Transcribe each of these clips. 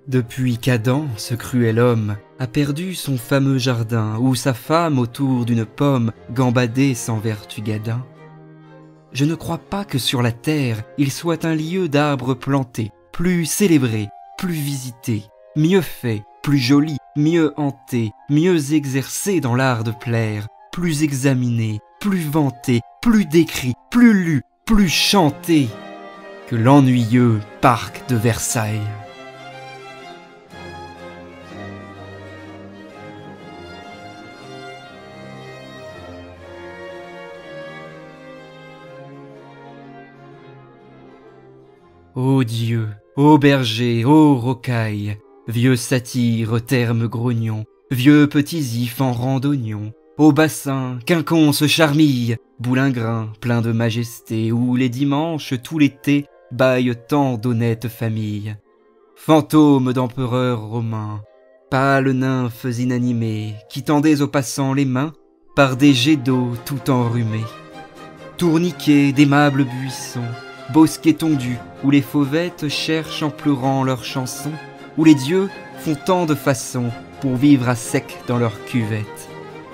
Depuis qu'Adam, ce cruel homme, a perdu son fameux jardin où sa femme autour d'une pomme gambadait sans vertu gadin, je ne crois pas que sur la terre il soit un lieu d'arbres plantés, plus célébré, plus visité, mieux fait, plus joli, mieux hanté, mieux exercé dans l'art de plaire, plus examiné, plus vanté, plus décrit, plus lu, plus chanté que l'ennuyeux parc de Versailles. Ô Dieu, ô berger, ô rocaille, vieux satyre, terme grognon, vieux petits ifs en rang d'oignons, ô bassin, quinconce charmille, boulingrin, plein de majesté, où les dimanches, tout l'été, bâillent tant d'honnêtes familles. Fantômes d'empereurs romains, pâles nymphes inanimées, qui tendez aux passants les mains, par des jets d'eau tout enrhumés. Tourniquets d'aimables buissons, bosquets tondus, où les fauvettes cherchent en pleurant leurs chansons, où les dieux font tant de façons pour vivre à sec dans leur cuvette.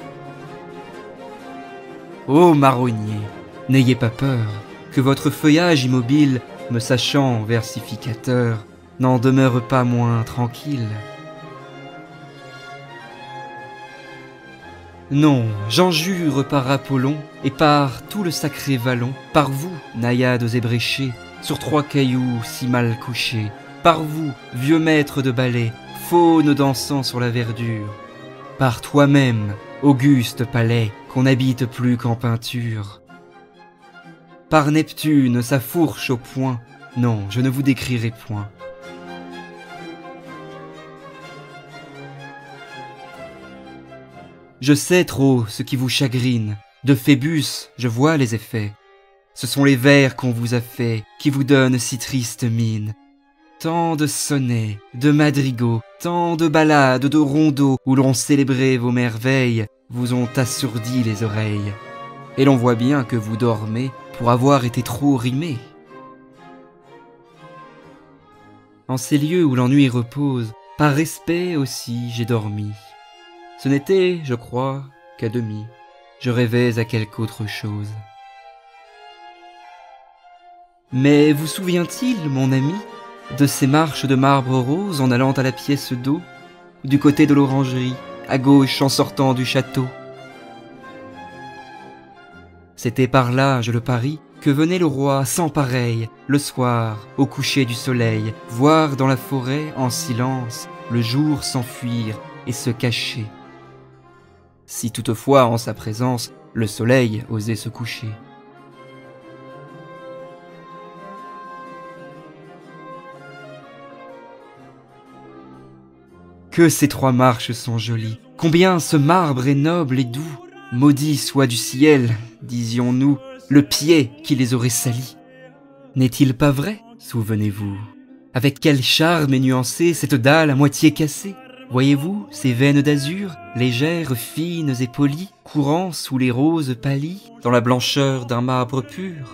Ô marronniers, n'ayez pas peur, que votre feuillage immobile, me sachant versificateur, n'en demeure pas moins tranquille. Non, j'en jure par Apollon et par tout le sacré vallon, par vous, naïades ébréchées, sur trois cailloux si mal couchés, par vous, vieux maître de ballet, faune dansant sur la verdure, par toi-même, auguste palais, qu'on n'habite plus qu'en peinture. Par Neptune, sa fourche au poing, non, je ne vous décrirai point. Je sais trop ce qui vous chagrine, de Phébus, je vois les effets. Ce sont les vers qu'on vous a faits, qui vous donnent si triste mine. Tant de sonnets, de madrigaux, tant de ballades, de rondeaux, où l'on célébrait vos merveilles, vous ont assourdi les oreilles. Et l'on voit bien que vous dormez, pour avoir été trop rimé. En ces lieux où l'ennui repose, par respect aussi j'ai dormi. Ce n'était, je crois, qu'à demi, je rêvais à quelque autre chose. Mais vous souvient-il, mon ami, de ces marches de marbre rose en allant à la pièce d'eau, du côté de l'orangerie, à gauche en sortant du château? C'était par là, je le parie, que venait le roi sans pareil, le soir, au coucher du soleil, voir dans la forêt, en silence, le jour s'enfuir et se cacher. Si toutefois, en sa présence, le soleil osait se coucher. Que ces trois marches sont jolies, combien ce marbre est noble et doux. Maudit soit du ciel, disions-nous, le pied qui les aurait salis. N'est-il pas vrai, souvenez-vous? Avec quel charme est nuancée cette dalle à moitié cassée? Voyez-vous ces veines d'azur, légères, fines et polies, courant sous les roses pâlies, dans la blancheur d'un marbre pur?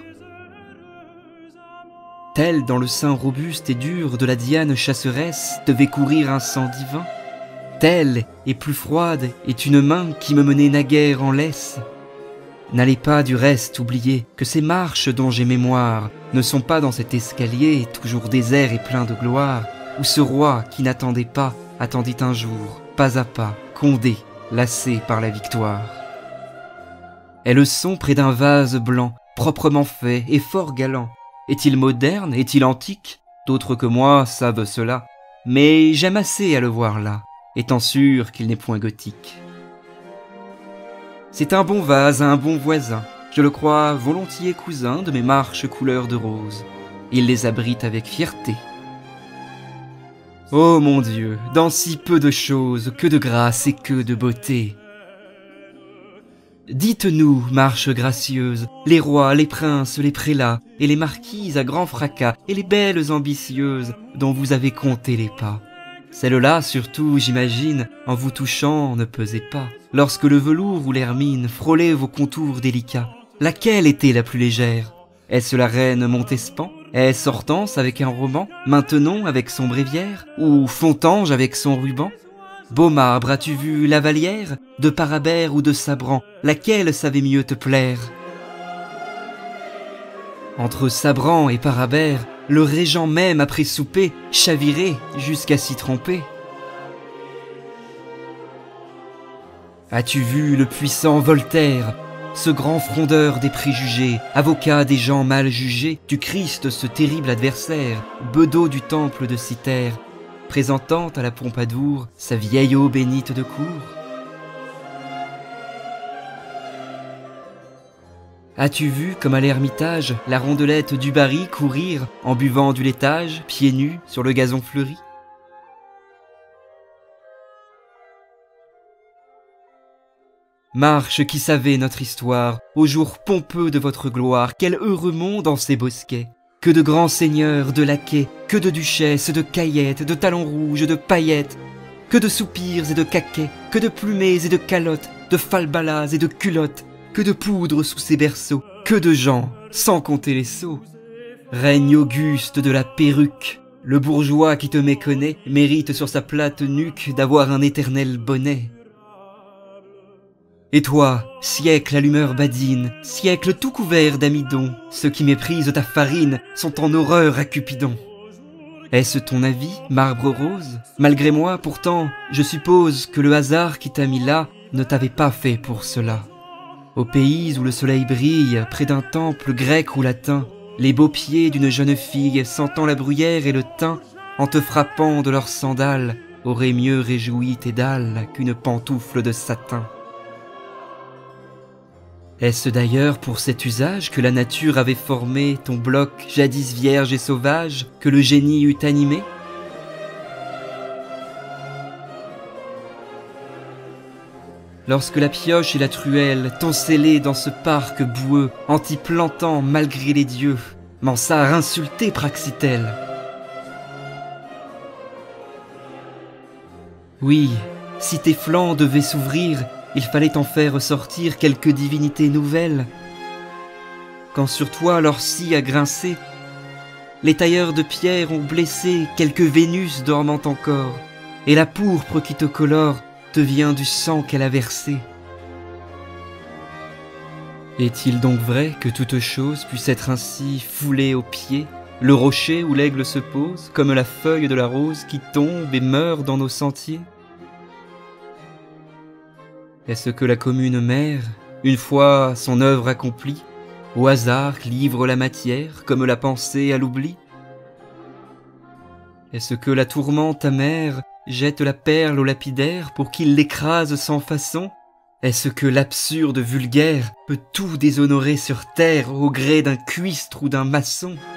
Tel dans le sein robuste et dur de la Diane chasseresse devait courir un sang divin, telle et plus froide est une main qui me menait naguère en laisse. N'allez pas du reste oublier que ces marches dont j'ai mémoire ne sont pas dans cet escalier toujours désert et plein de gloire, où ce roi qui n'attendait pas attendit un jour, pas à pas, Condé, lassé par la victoire. Elles sont près d'un vase blanc, proprement fait et fort galant. Est-il moderne, est-il antique? D'autres que moi savent cela, mais j'aime assez à le voir là, étant sûr qu'il n'est point gothique. C'est un bon vase à un bon voisin, je le crois volontiers cousin de mes marches couleur de rose. Il les abrite avec fierté. Oh mon Dieu, dans si peu de choses, que de grâce et que de beauté! Dites-nous, marche gracieuse, les rois, les princes, les prélats, et les marquises à grand fracas, et les belles ambitieuses, dont vous avez compté les pas. Celle-là, surtout, j'imagine, en vous touchant, ne pesait pas. Lorsque le velours ou l'hermine frôlaient vos contours délicats, laquelle était la plus légère? Est-ce la reine Montespan, Est-ce Hortense avec un roman, Maintenon avec son bréviaire, ou Fontange avec son ruban? Beau marbre, as-tu vu la Vallière? De Parabère ou de Sabran, laquelle savait mieux te plaire? Entre Sabran et Parabère, le régent même après souper chavirait jusqu'à s'y tromper. As-tu vu le puissant Voltaire, ce grand frondeur des préjugés, avocat des gens mal jugés, du Christ ce terrible adversaire, bedeau du temple de Cythère, présentant à la Pompadour sa vieille eau bénite de cour? As-tu vu comme à l'Ermitage la rondelette du Barry courir en buvant du laitage, pieds nus sur le gazon fleuri? Marche qui savait notre histoire, au jour pompeux de votre gloire, quel heureux monde en ces bosquets! Que de grands seigneurs, de laquais, que de duchesses, de caillettes, de talons rouges, de paillettes, que de soupirs et de caquets, que de plumées et de calottes, de falbalas et de culottes, que de poudre sous ces berceaux, que de gens, sans compter les sots. Règne auguste de la perruque, le bourgeois qui te méconnaît mérite sur sa plate nuque d'avoir un éternel bonnet. Et toi, siècle à l'humeur badine, siècle tout couvert d'amidon, ceux qui méprisent ta farine sont en horreur à Cupidon. Est-ce ton avis, marbre rose? Malgré moi, pourtant, je suppose que le hasard qui t'a mis là ne t'avait pas fait pour cela. Au pays où le soleil brille, près d'un temple grec ou latin, les beaux pieds d'une jeune fille, sentant la bruyère et le thym, en te frappant de leurs sandales, auraient mieux réjoui tes dalles qu'une pantoufle de satin. Est-ce d'ailleurs pour cet usage que la nature avait formé ton bloc jadis vierge et sauvage, que le génie eût animé? Lorsque la pioche et la truelle t'ont scellé dans ce parc boueux, en t'y plantant malgré les dieux, Mansart insulté Praxitèle. Oui, si tes flancs devaient s'ouvrir, il fallait en faire ressortir quelques divinités nouvelles. Quand sur toi leur scie a grincé, les tailleurs de pierre ont blessé quelques Vénus dormant encore, et la pourpre qui te colore te vient du sang qu'elle a versé. Est-il donc vrai que toute chose puisse être ainsi foulée aux pieds, le rocher où l'aigle se pose, comme la feuille de la rose qui tombe et meurt dans nos sentiers? Est-ce que la commune mère, une fois son œuvre accomplie, au hasard livre la matière comme la pensée à l'oubli? Est-ce que la tourmente amère jette la perle au lapidaire pour qu'il l'écrase sans façon? Est-ce que l'absurde vulgaire peut tout déshonorer sur terre au gré d'un cuistre ou d'un maçon?